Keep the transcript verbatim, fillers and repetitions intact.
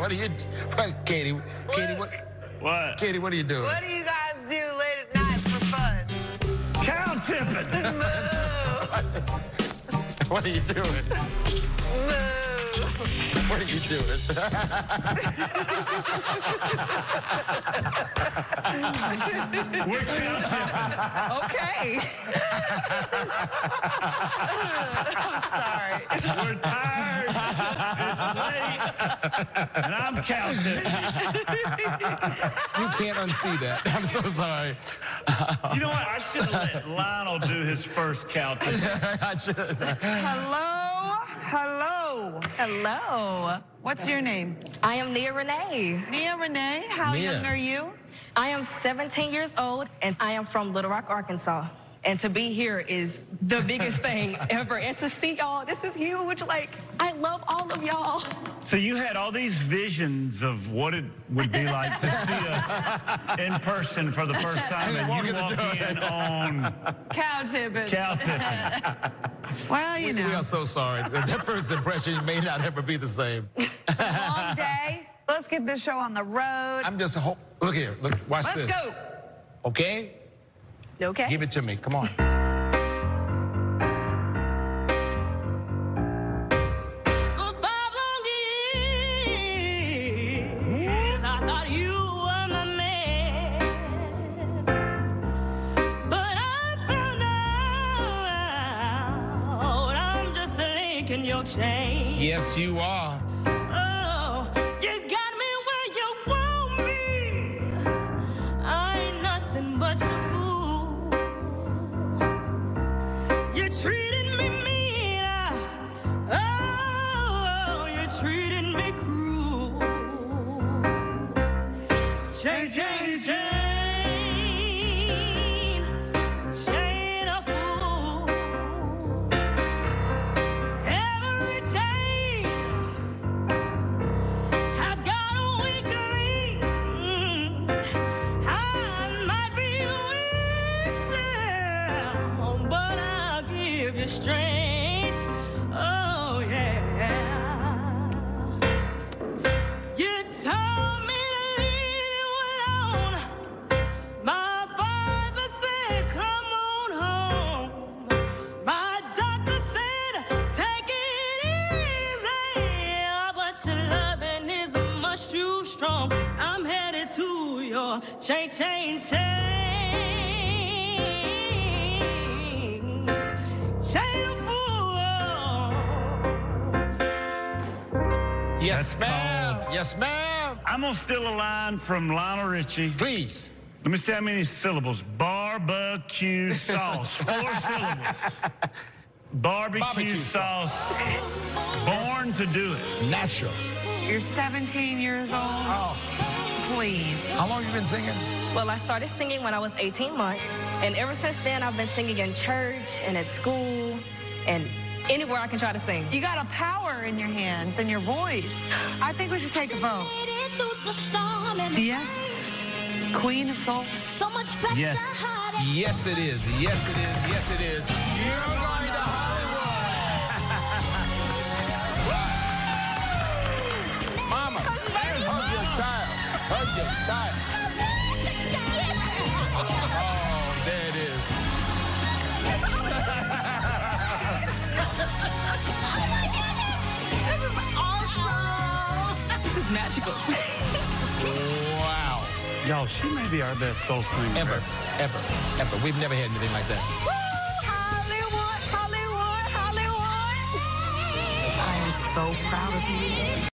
What are you, what, Katie? Katie, what? What? Katie, what are you doing? What do you guys do late at night for fun? Cow tipping. What are you doing? Moo. What are you doing? We're cow tipping. Okay. I'm sorry. We're tired. It's late. And I'm cow tipping. You can't unsee that. I'm so sorry. You know what? I should have let Lionel do his first cow tipping. I should. Hello. Hello. Hello. What's your name? I am Nia Renee. Nia Renee. How Nia. young are you? I am seventeen years old, and I am from Little Rock, Arkansas. And to be here is the biggest thing ever. And to see y'all, this is huge. Like, I love all of y'all. So you had all these visions of what it would be like to see us in person for the first time, and you walk in on Cow tipping. cow tipping. Well, you We know. are so sorry. That first impression may not ever be the same. Long day. Let's get this show on the road. I'm just, ho look here, look, watch Let's this. go. Okay? Okay? Give it to me, come on. For five long years, I thought you were my man. But I found out I'm just a link in your chain. Yes, you are. Oh, you got me where you want me. I ain't nothing but your fool. You treated me mean. Oh, you treated me cruel. Chain, chain, chain. Chain of fools. Every chain has got a weak link. I might be weak now, but I'll give you strength. Oh, yeah. You told me to leave you alone. My father said, come on home. My doctor said, take it easy. But your loving is much too strong. I'm headed to your chain, chain, chain. Chain of fools. Yes, That's ma'am. called- Yes, ma'am. I'm going to steal a line from Lionel Richie. Please. Let me see how many syllables. Barbecue sauce. Four syllables. Barbecue, Barbecue sauce. Born to do it. Natural. You're seventeen years old. Oh. Please. How long you been singing? Well, I started singing when I was eighteen months, and ever since then, I've been singing in church and at school and anywhere I can try to sing. You got a power in your hands and your voice. I think we should take a vote. Yes. Queen of Soul. So much pressure. Yes. Yes, it is. Yes, it is. Yes, it is. You're going to Hollywood. Mama, hug your child. Hug your child. Oh, there it is. This is awesome. This is magical. Wow. Y'all, she may be our best soul singer. Ever, ever, ever. We've never had anything like that. Hollywood, Hollywood, Hollywood. I am so proud of you.